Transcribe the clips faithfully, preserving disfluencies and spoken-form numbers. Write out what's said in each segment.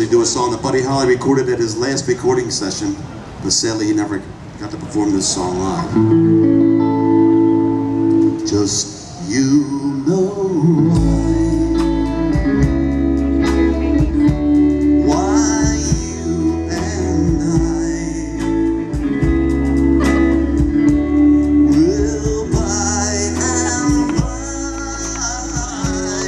actually do a song that Buddy Holly recorded at his last recording session, but sadly he never got to perform this song live. Just you know why, why you and I will by and by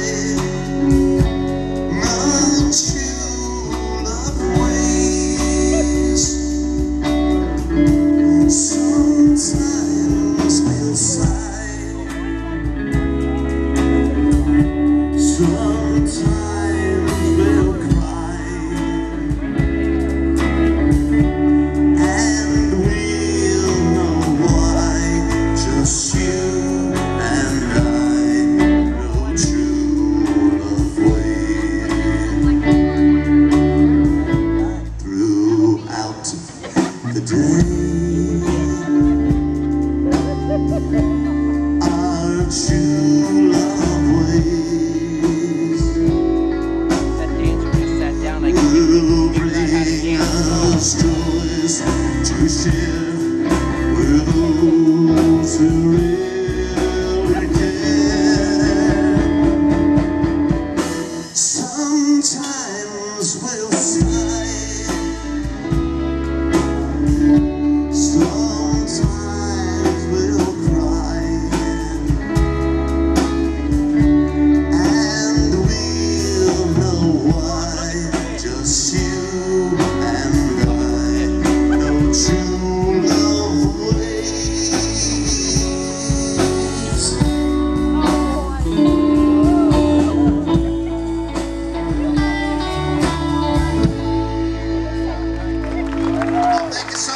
multitude of ways. Sometimes we'll sigh, sometimes we'll cry, and we'll know why. Just you and I know true love ways. Throughout the day, our true love ways will bring us joys to share with those who really care. Sometimes we'll sigh, sometimes we'll cry, and we'll know why. Just you and I know true love ways. Thank you so